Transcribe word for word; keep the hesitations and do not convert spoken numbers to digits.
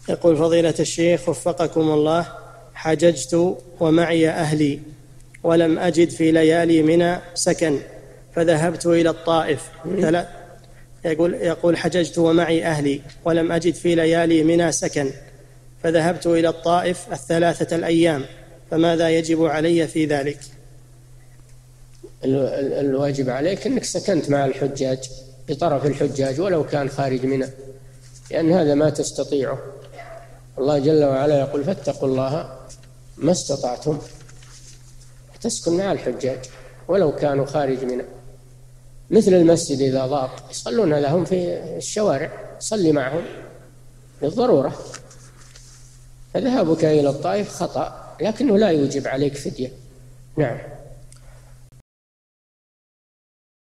يقول فضيلة الشيخ وفقكم الله، حججت ومعي أهلي ولم أجد في ليالي منى سكن فذهبت إلى الطائف. يقول يقول حججت ومعي أهلي ولم أجد في ليالي منى سكن فذهبت إلى الطائف الثلاثة الأيام، فماذا يجب علي في ذلك؟ الواجب عليك أنك سكنت مع الحجاج بطرف الحجاج ولو كان خارج منى، لأن هذا ما تستطيعه. الله جل وعلا يقول فاتقوا الله ما استطعتم، تسكن مع الحجاج ولو كانوا خارج منى. مثل المسجد إذا ضاق يصلون لهم في الشوارع، صلي معهم للضرورة. فذهابك إلى الطائف خطأ، لكنه لا يوجب عليك فدية. نعم.